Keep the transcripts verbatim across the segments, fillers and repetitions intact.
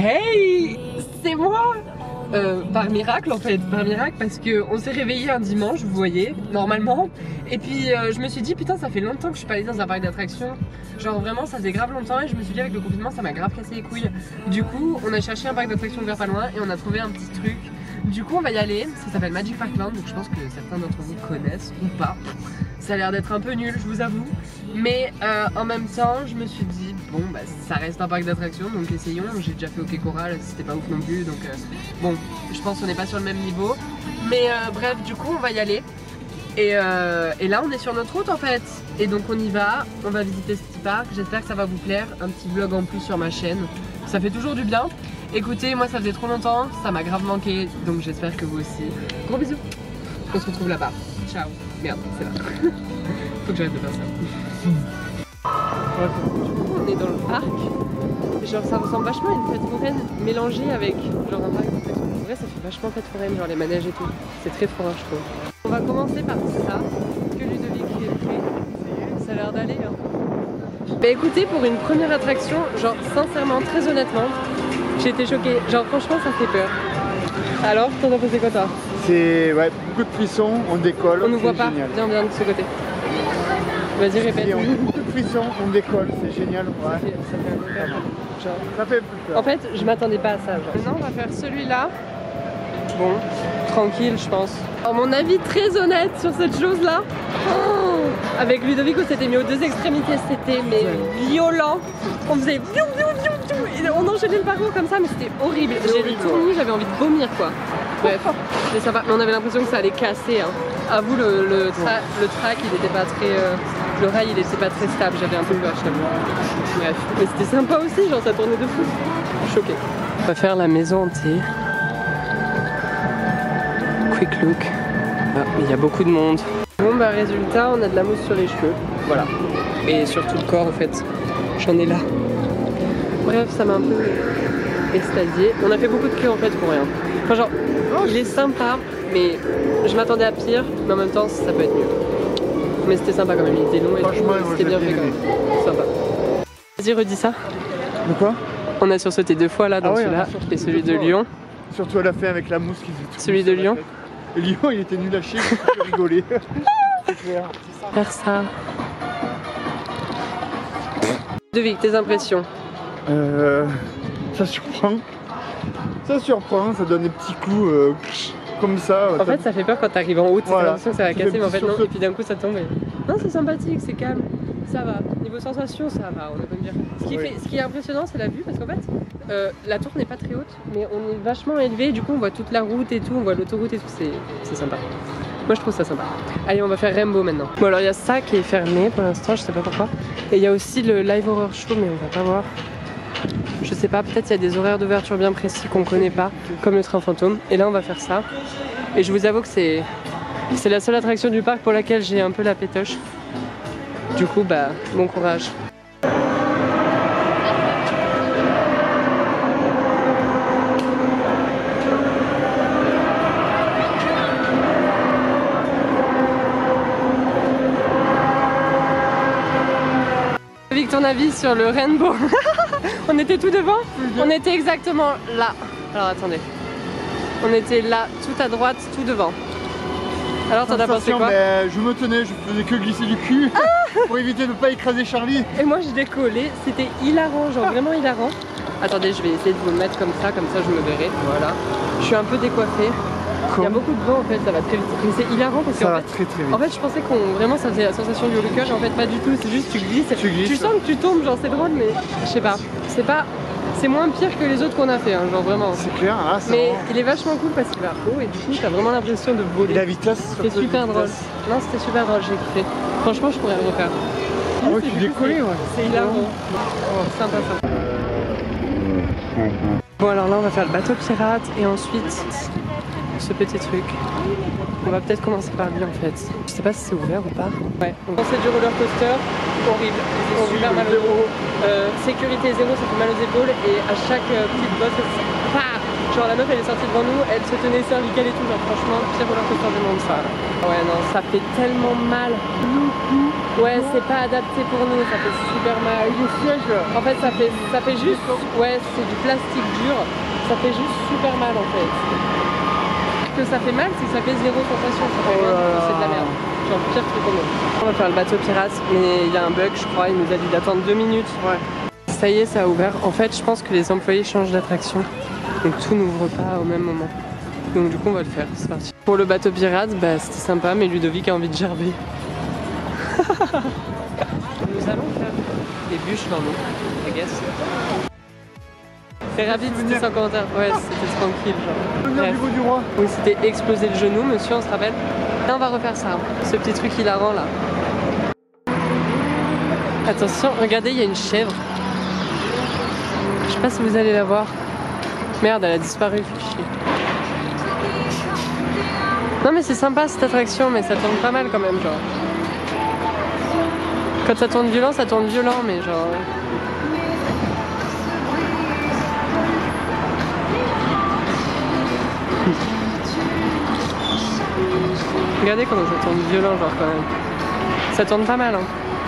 Hey, c'est moi. Euh, par miracle en fait, par miracle parce que on s'est réveillé un dimanche, vous voyez, normalement. Et puis euh, je me suis dit putain ça fait longtemps que je suis pas allée dans un parc d'attractions. Genre vraiment ça faisait grave longtemps et je me suis dit avec le confinement ça m'a grave cassé les couilles. Du coup on a cherché un parc d'attractions ouvert pas loin et on a trouvé un petit truc. Du coup on va y aller, ça s'appelle Magic Parkland, donc je pense que certains d'entre vous connaissent ou pas. Ça a l'air d'être un peu nul, je vous avoue. Mais euh, en même temps, je me suis dit, bon, bah, ça reste un parc d'attractions, donc essayons. J'ai déjà fait OK Coral, c'était pas ouf non plus, donc euh, bon, je pense qu'on n'est pas sur le même niveau. Mais euh, bref, du coup, on va y aller. Et, euh, et là, on est sur notre route en fait. Et donc, on y va, on va visiter ce petit parc. J'espère que ça va vous plaire. Un petit vlog en plus sur ma chaîne. Ça fait toujours du bien. Écoutez, moi, ça faisait trop longtemps, ça m'a grave manqué, donc j'espère que vous aussi. Gros bisous. On se retrouve là-bas. Ciao. Merde, c'est là. Faut que j'arrête de faire ça. On est dans le parc. Genre ça ressemble vachement à une fête foraine mélangée avec genre un parc d'attractions. En vrai ça fait vachement fête foraine, genre les manèges et tout. C'est très forain je trouve. On va commencer par ça, que Ludovic est prêt. Ça a l'air d'aller hein. Bah écoutez, pour une première attraction, genre sincèrement, très honnêtement, j'ai été choquée. Genre franchement ça fait peur. Alors, t'en as pensé quoi toi? C'est ouais, beaucoup de frissons, on décolle. On nous voit pas, génial. viens, viens de ce côté. Vas-y, répète. Et on a beaucoup de frissons, on décolle, c'est génial. Ouais. Ça fait, ça fait un peu peur. Genre. Ça fait plus peur. En fait, je m'attendais pas à ça. Genre. Maintenant, on va faire celui-là. Bon, tranquille, je pense. Alors, mon avis très honnête sur cette chose-là. Oh, avec Ludovic, on s'était mis aux deux extrémités. C'était mais violent. On faisait viou, viou, viou, viou, et on enchaînait le parcours comme ça, mais c'était horrible. J'ai le tournis, j'avais envie de vomir quoi. Bref, c'était sympa. Mais on avait l'impression que ça allait casser. Hein. À vous, le, le, tra le track, il était pas très. Euh, le rail, il était pas très stable. J'avais un peu peur, je t'avoue. Bref, mais c'était sympa aussi, genre ça tournait de fou. Je suis choquée. On va faire la maison hantée. Quick look. Ah, mais il y a beaucoup de monde. Bon, bah, résultat, on a de la mousse sur les cheveux. Voilà. Et sur tout le corps, en fait. J'en ai là. Bref, ça m'a un peu extasié. On a fait beaucoup de queue en fait pour rien. Enfin, genre, il est sympa, mais je m'attendais à pire, mais en même temps, ça peut être mieux. Mais c'était sympa quand même, il était long et c'était bien fait quand même. Sympa. Vas-y, redis ça. De quoi? On a sursauté deux fois là, dans ah ouais, celui-là, et celui de Lyon. Surtout à la fin avec la mousse qui faisait. Celui de Lyon. Et Lyon, il était nul à chier, il a rigolé. C'est clair. Faire ça. Ludovic, tes impressions? Euh, ça surprend. Ça surprend, ça donne des petits coups euh, comme ça. En fait, ça fait peur quand t'arrives en haut, t'as voilà. l'impression que ça va casser, mais en fait non, ce... et puis d'un coup ça tombe. Et... Non, c'est sympathique, c'est calme, ça va. Niveau sensation, ça va, on peut dire. Ce qui, oui. fait, ce qui est impressionnant, c'est la vue, parce qu'en fait, euh, la tour n'est pas très haute, mais on est vachement élevé, du coup on voit toute la route et tout, on voit l'autoroute et tout, c'est sympa. Moi je trouve ça sympa. Allez, on va faire Rainbow maintenant. Bon alors il y a ça qui est fermé pour l'instant, je sais pas pourquoi. Et il y a aussi le Live Horror Show, mais on va pas voir. Je sais pas, peut-être il y a des horaires d'ouverture bien précis qu'on connaît pas, comme le train fantôme. Et là on va faire ça. Et je vous avoue que c'est c'est la seule attraction du parc pour laquelle j'ai un peu la pétoche. Du coup, bah, bon courage. Avec ton avis sur le Rainbow. On était tout devant, on était exactement là. Alors attendez, on était là, tout à droite, tout devant. Alors t'en as pensé quoi? Ben, je me tenais, je faisais que glisser du cul ah pour éviter de ne pas écraser Charlie. Et moi je décollais, c'était hilarant, genre vraiment hilarant. Attendez, je vais essayer de vous le mettre comme ça, comme ça je me verrai, voilà. Je suis un peu décoiffée. Il y a beaucoup de vent en fait, ça va très vite. Mais c'est hilarant parce ça qu'en va fait, très, très vite. En fait, je pensais qu'on vraiment ça faisait la sensation du hurlucage, en fait pas du tout, c'est juste tu glisses, tu, glisses, tu sens que tu tombes, genre c'est drôle, mais je sais pas, c'est pas, c'est moins pire que les autres qu'on a fait, hein, genre vraiment. C'est clair, là, mais vraiment... il est vachement cool parce qu'il va haut et du coup t'as vraiment l'impression de voler. Et la vitesse, c'était super drôle. Non, c'était super drôle, j'ai kiffé. Franchement, je pourrais le refaire. Ah ouais, tu décollais, ouais. C'est hilarant. Oh, sympa, sympa. Bon, alors là, on va faire le bateau pirate et ensuite ce petit truc. On va peut-être commencer par lui en fait. Je sais pas si c'est ouvert ou pas. Ouais. Donc c'est du roller coaster, horrible. C'est super mal au dos. Euh, sécurité zéro, ça fait mal aux épaules et à chaque euh, petite bosse, Genre la meuf elle est sortie devant nous, elle se tenait cervicale et tout, genre franchement pire roller coaster du monde ça là. Ouais non, ça fait tellement mal. Ouais c'est pas adapté pour nous, ça fait super mal. En fait ça fait, ça fait juste, ouais c'est du plastique dur, ça fait juste super mal en fait. Ce que ça fait mal c'est que ça fait zéro sensation, ça fait rien, oh c'est de la merde. Genre pire truc au monde. On va faire le bateau pirate mais il y a un bug je crois, il nous a dit d'attendre deux minutes. Ouais. Ça y est ça a ouvert, en fait je pense que les employés changent d'attraction. Donc tout n'ouvre pas au même moment. Donc du coup on va le faire, c'est parti. Pour le bateau pirate, bah c'était sympa mais Ludovic a envie de gerber. Nous allons faire des bûches dans l'eau, I guess. C'est rapide, c'était sans commentaire. Ouais, c'était tranquille genre. Bref. Du roi. Oui, c'était exploser le genou, monsieur, on se rappelle. Là on va refaire ça, ce petit truc hilarant là. Attention, regardez, il y a une chèvre. Je sais pas si vous allez la voir. Merde, elle a disparu, fait chier. Non mais c'est sympa cette attraction, mais ça tourne pas mal quand même, genre. Quand ça tourne violent, ça tourne violent, mais genre... Regardez comment ça tourne violent, genre quand même. Ça tourne pas mal, hein.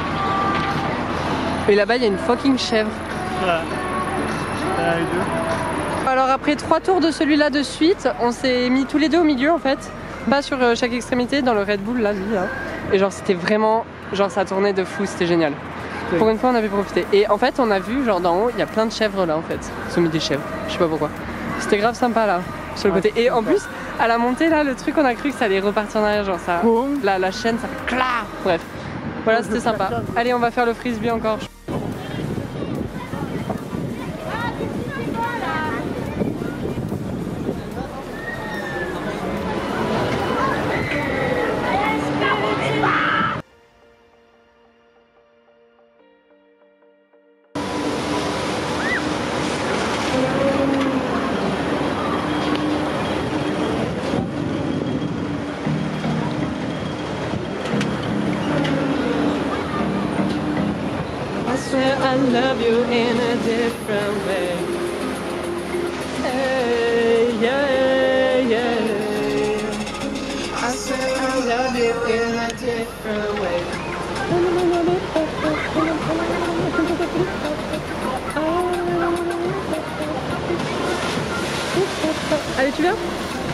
Et là-bas, il y a une fucking chèvre. Voilà. Là, les deux. Alors après trois tours de celui-là de suite, on s'est mis tous les deux au milieu en fait, pas sur chaque extrémité, dans le Red Bull là, lui, là. Et genre c'était vraiment, genre ça tournait de fou, c'était génial. Oui. Pour une fois on avait profité. Et en fait on a vu genre d'en haut, il y a plein de chèvres là en fait, ils ont mis des chèvres, je sais pas pourquoi. C'était grave sympa là, sur le ouais, côté. Et en plus, à la montée là, le truc on a cru que ça allait repartir en arrière, genre ça, oh. la, la chaîne ça fait clac. Bref, voilà c'était sympa. Allez on va faire le frisbee encore. I love you in a different way. Hey, yeah, yeah. I said I love you in a different way. Allez, tu viens?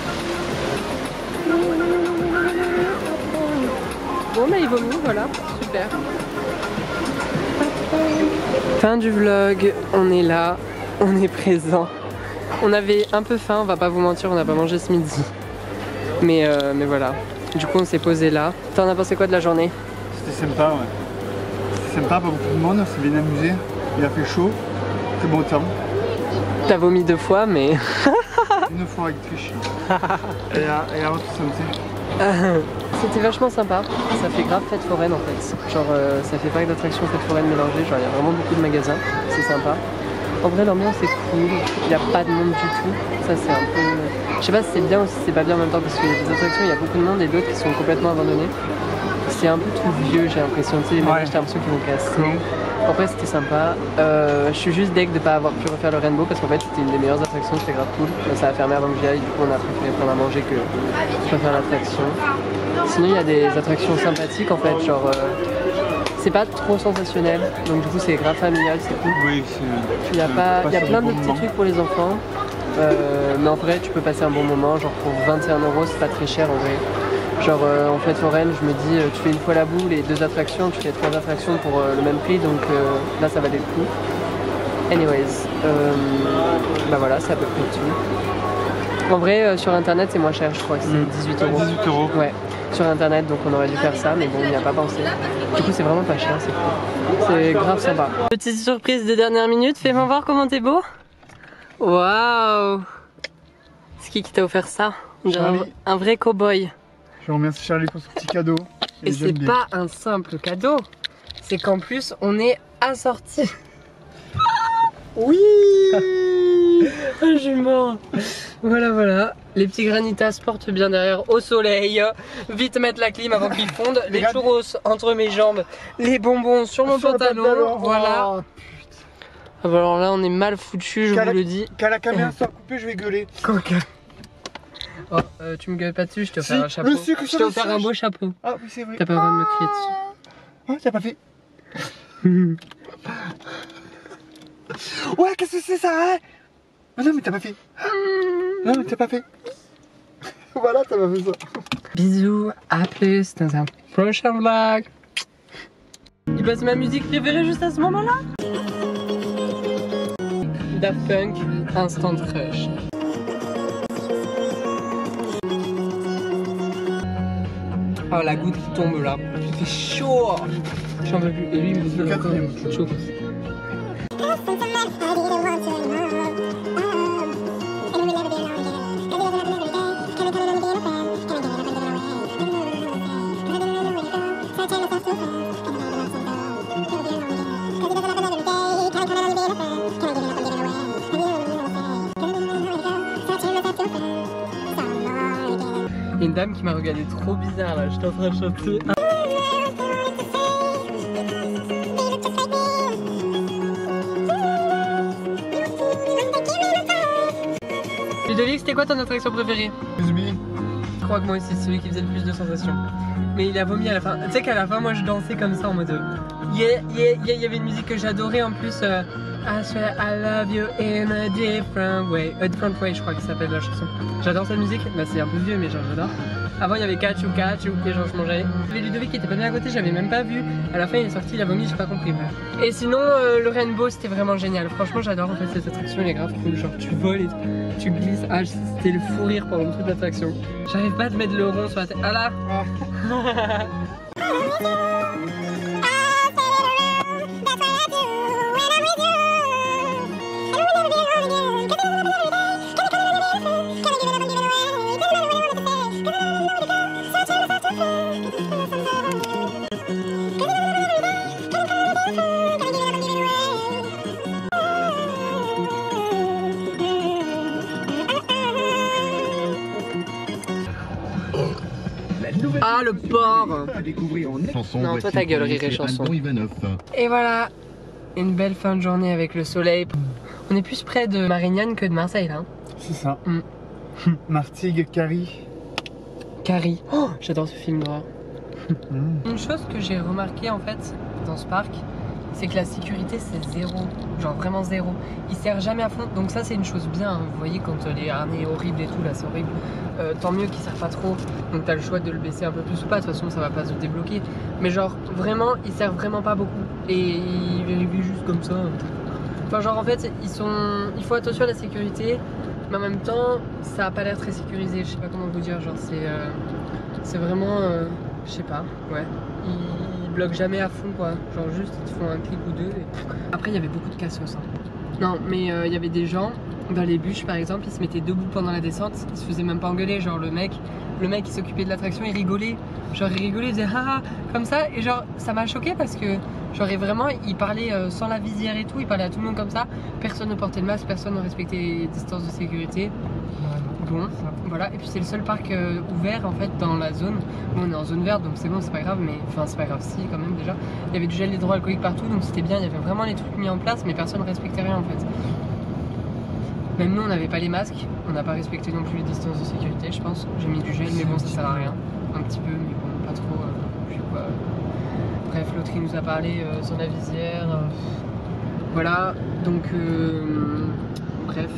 Bon, bah il vaut mieux, voilà, super. Fin du vlog, on est là, on est présent. On avait un peu faim, on va pas vous mentir, on n'a pas mangé ce midi. Mais, euh, mais voilà, du coup on s'est posé là. T'en as pensé quoi de la journée? C'était sympa, ouais. C'était sympa, pas beaucoup de monde, on s'est bien amusé. Il a fait chaud, très bon temps. T'as vomi deux fois, mais... Une fois avec triche. Et à, et à votre santé. C'était vachement sympa, ça fait grave fête foraine en fait. Genre euh, ça fait pas que d'attractions fête foraine mélangées, genre il y a vraiment beaucoup de magasins, c'est sympa. En vrai l'ambiance est cool, il n'y a pas de monde du tout, ça c'est un peu... Je sais pas si c'est bien ou si c'est pas bien en même temps parce qu'il y a des attractions, il y a beaucoup de monde et d'autres qui sont complètement abandonnées. C'est un peu tout vieux j'ai l'impression, tu sais les magasins j'ai l'impression qu'ils vont casser. Après c'était sympa, euh, je suis juste deg de pas avoir pu refaire le Rainbow parce qu'en fait c'était une des meilleures attractions, c'était grave cool. Ça a fermé avant que j'y aille, du coup on a préféré prendre à manger que de faire l'attraction. Sinon il y a des attractions sympathiques en fait, genre euh, c'est pas trop sensationnel, donc du coup c'est grave familial, c'est cool. Oui, il y a, pas, il y a plein de petits trucs pour les enfants, euh, mais en vrai tu peux passer un bon moment, genre pour vingt et un euros c'est pas très cher en vrai. Genre euh, en fête foraine, je me dis euh, tu fais une fois la boule et deux attractions, tu fais trois attractions pour euh, le même prix, donc euh, là ça valait le coup. Anyways, euh, bah voilà c'est à peu près tout. En vrai euh, sur internet c'est moins cher, je crois que c'est dix-huit euros. dix-huit euros. Ouais, sur internet donc on aurait dû faire ça mais bon on n'y a pas pensé. Du coup c'est vraiment pas cher, c'est cool. C'est grave sympa. Petite surprise de dernière minute, fais-moi voir comment t'es beau. Waouh! C'est qui qui t'a offert ça? Un, un vrai cow-boy. Je remercie Charlie pour ce petit cadeau. Et, et c'est pas un simple cadeau, c'est qu'en plus on est assorti. Oui. Je suis mort. Voilà voilà, les petits granitas portent bien derrière au soleil. Vite mettre la clim avant qu'ils fondent. Les churros entre mes jambes, les bonbons sur mon sur pantalon. pantalon. Voilà. Oh, Ah bah alors là on est mal foutu, je Quand vous la- le dis. Quand la caméra sera coupée, je vais gueuler. Coca. Oh, euh, tu me gueules pas dessus, je t'ai Si, offert un chapeau. le sucre Je sur t'ai le offert un singe. beau chapeau. Ah oui, c'est vrai. T'as pas le droit de me crier dessus. Oh, t'as pas fait. Ouais, qu'est-ce que c'est ça, hein? Ah non, mais t'as pas fait. Non, mais t'as pas fait. Voilà, t'as pas fait ça. Bisous, à plus dans un prochain vlog. Il passe ma musique préférée juste à ce moment-là. Daft Punk, Instant Crush. Oh la goutte qui tombe là. Il fait chaud. J'en peux plus. Et lui il me dit Le encore quatrième. chaud. Il y a une dame qui m'a regardé trop bizarre là, j'étais en train de chanter. Ludovic, c'était quoi ton attraction préférée? Bisbee. Je crois que moi aussi c'est celui qui faisait le plus de sensations. Mais il a vomi à la fin. Tu sais qu'à la fin moi je dansais comme ça en mode yeah, yeah, yeah. Il y avait une musique que j'adorais en plus. Euh, I swear I love you in a different way. A different way je crois que ça s'appelle la chanson. J'adore cette musique. Bah c'est un peu vieux mais genre j'adore. Avant il y avait Catch ou Catch ou et genre je mangeais. Les Ludovic qui était pas bien à côté, j'avais même pas vu. À la fin il est sorti, il a vomi, j'ai pas compris. Bref. Et sinon euh, le Rainbow c'était vraiment génial. Franchement j'adore en fait cette attraction, elle est grave cool. Genre tu voles et tu glisses. Ah c'était le fou rire pendant toute l'attraction. J'arrive pas à te mettre le rond sur la tête. Ah là. Ah le porc. À découvrir en Chanson, Non, toi, voici ta gueule, pour Rire et Alban Chanson. Ivanov. Et voilà, une belle fin de journée avec le soleil. On est plus près de Marignane que de Marseille là. C'est ça. Mm. Martigues, Carrie. Carrie. Oh, j'adore ce film d'horreur. Mm. Une chose que j'ai remarqué en fait dans ce parc, c'est que la sécurité c'est zéro, genre vraiment zéro. Il sert jamais à fond, donc ça c'est une chose bien. Hein. Vous voyez quand les harnais horribles et tout là, c'est horrible. Euh, tant mieux qu'il sert pas trop, donc t'as le choix de le baisser un peu plus ou pas. De toute façon ça va pas se débloquer. Mais genre vraiment, il sert vraiment pas beaucoup et il vérifie juste comme ça. Enfin genre en fait ils sont, il faut attention à la sécurité, mais en même temps ça a pas l'air très sécurisé. Je sais pas comment vous dire, genre c'est, euh, c'est vraiment, euh, je sais pas, ouais. Ils, ils bloquent jamais à fond quoi. Genre juste ils te font un clic ou deux. Et... Après il y avait beaucoup de cassos. Hein. Non mais euh, il y avait des gens dans les bûches par exemple, ils se mettaient debout pendant la descente, ils se faisaient même pas engueuler. Genre le mec, le mec qui s'occupait de l'attraction, il rigolait. Genre il rigolait, il faisait haha comme ça et genre ça m'a choqué parce que genre vraiment il parlait euh, sans la visière et tout, il parlait à tout le monde comme ça. Personne ne portait le masque, personne ne respectait les distances de sécurité. Bon, voilà, et puis c'est le seul parc euh, ouvert en fait dans la zone. Bon, on est en zone verte donc c'est bon, c'est pas grave, mais enfin c'est pas grave si quand même déjà. Il y avait du gel hydroalcoolique partout donc c'était bien, il y avait vraiment les trucs mis en place mais personne ne respectait rien en fait. Même nous on n'avait pas les masques, on n'a pas respecté non plus les distances de sécurité je pense. J'ai mis du gel mais bon ça sert à rien, un petit peu mais bon pas trop, euh, je sais pas. Bref l'autre il nous a parlé euh, sans la visière, euh, voilà donc euh, bref.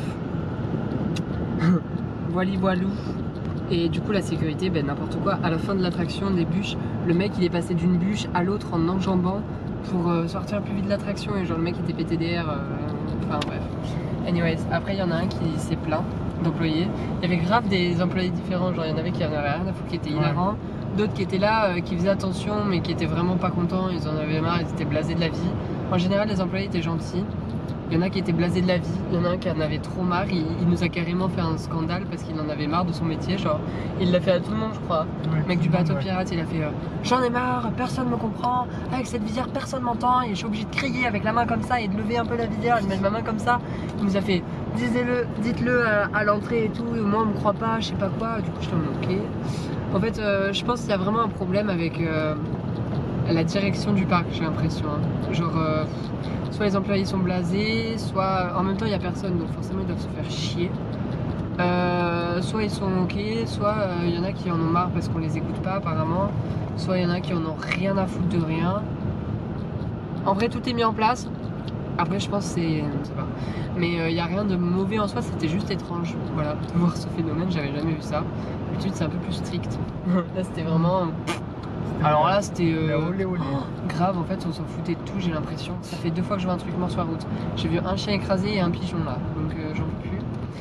Voili voilou. Et du coup la sécurité, ben n'importe quoi. À la fin de l'attraction des bûches, le mec il est passé d'une bûche à l'autre en enjambant pour euh, sortir plus vite de l'attraction et genre le mec était pété d'air. Euh, enfin bref. Anyways, après il y en a un qui s'est plaint d'employés. Il y avait grave des employés différents, genre il y en avait qui en avaient rien à foutre, qui étaient hilarants. D'autres qui étaient là, euh, qui faisaient attention mais qui étaient vraiment pas contents, ils en avaient marre, ils étaient blasés de la vie. En général les employés étaient gentils. Il y en a qui étaient blasés de la vie, il y en a un qui en avait trop marre, il, il nous a carrément fait un scandale parce qu'il en avait marre de son métier, genre il l'a fait à tout le monde je crois. Ouais, Le mec du bateau ouais. pirate il a fait euh, j'en ai marre, personne me comprend, avec cette visière personne m'entend et je suis obligé de crier avec la main comme ça et de lever un peu la visière et de mettre ma main comme ça. Il nous a fait disez-le, dites-le à, à l'entrée et tout, moi on me croit pas, je sais pas quoi, du coup je t'en ok. En fait euh, je pense qu'il y a vraiment un problème avec... Euh, la direction du parc, j'ai l'impression. Hein. Genre, euh, soit les employés sont blasés, soit en même temps il n'y a personne, donc forcément ils doivent se faire chier. Euh, soit ils sont ok, soit il euh, y en a qui en ont marre parce qu'on les écoute pas apparemment, soit il y en a qui en ont rien à foutre de rien. En vrai, tout est mis en place. Après, je pense que c'est. Je sais pas. Mais il euh, n'y a rien de mauvais en soi, c'était juste étrange. Voilà, de voir ce phénomène, j'avais jamais vu ça. D'habitude, c'est un peu plus strict. Là, c'était vraiment. Alors là, c'était. Euh... Oh, grave, en fait, on s'en foutait de tout, j'ai l'impression. Ça fait deux fois que je vois un truc mort sur la route. J'ai vu un chien écrasé et un pigeon là, donc euh, j'en peux plus.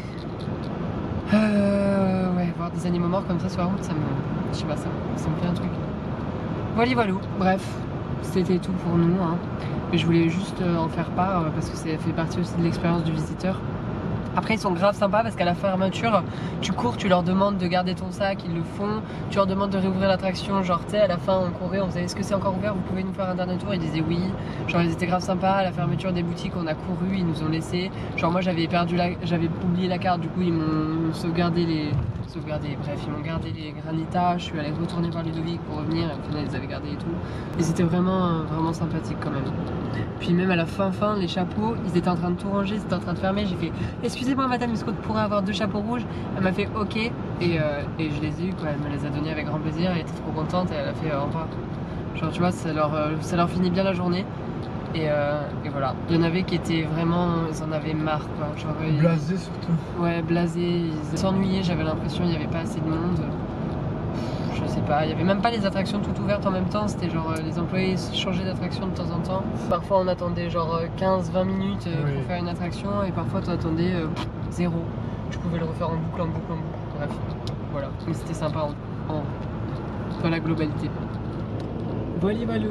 Euh. Ouais, voir des animaux morts comme ça sur la route, ça me. Je sais pas, ça, ça me fait un truc. Voilà, voilà. Bref, c'était tout pour nous. Hein. Mais je voulais juste en faire part parce que ça fait partie aussi de l'expérience du visiteur. Après, ils sont grave sympas parce qu'à la fermeture, tu cours, tu leur demandes de garder ton sac, ils le font. Tu leur demandes de réouvrir l'attraction, genre tu sais, à la fin on courait, on disait est-ce que c'est encore ouvert, vous pouvez nous faire un dernier tour. Ils disaient oui, genre ils étaient grave sympas. À la fermeture des boutiques, on a couru, ils nous ont laissé. Genre moi j'avais perdu la, j'avais oublié la carte, du coup ils m'ont sauvegardé les, sauvegardé, bref ils m'ont gardé les granitas. Je suis allée retourner voir Ludovic pour revenir, et au final ils avaient gardé et tout. Et c'était vraiment, vraiment sympathique quand même. Puis même à la fin fin, les chapeaux, ils étaient en train de tout ranger, ils étaient en train de fermer. J'ai fait excusez-moi madame, est-ce qu'on pourrait avoir deux chapeaux rouges? Elle m'a fait ok et, euh, et je les ai eu quoi, elle me les a donnés avec grand plaisir, elle était trop contente et elle a fait euh, au revoir. Genre tu vois, ça leur, euh, ça leur finit bien la journée et, euh, et voilà. Il y en avait qui étaient vraiment, ils en avaient marre quoi. Genre, blasés surtout. Ouais, blasés, ils s'ennuyaient, j'avais l'impression il n'y avait pas assez de monde. Je sais pas, il n'y avait même pas les attractions toutes ouvertes en même temps, c'était genre les employés changeaient d'attraction de temps en temps. Parfois on attendait genre quinze vingt minutes oui. pour faire une attraction et parfois tu attendais euh, zéro. Tu pouvais le refaire en boucle, en boucle, en boucle. Bref, voilà. Mais c'était sympa en, en, dans la globalité. Voilà, voilà.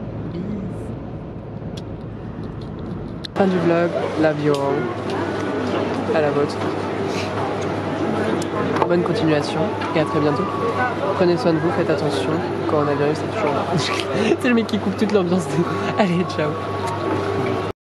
Fin du vlog, l'avion. À la vôtre. Bonne continuation et à très bientôt. Prenez soin de vous, faites attention. Coronavirus, c'est toujours là. C'est le mec qui coupe toute l'ambiance. Allez, ciao.